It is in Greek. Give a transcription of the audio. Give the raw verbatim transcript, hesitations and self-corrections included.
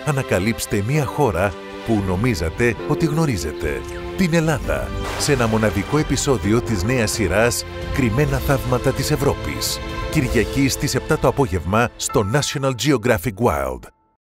ανακαλύψτε μια χώρα που νομίζατε ότι γνωρίζετε. Την Ελλάδα, σε ένα μοναδικό επεισόδιο της νέας σειράς «Κρυμμένα θαύματα της Ευρώπης». Κυριακή στις επτά το απόγευμα στο National Geographic Wild.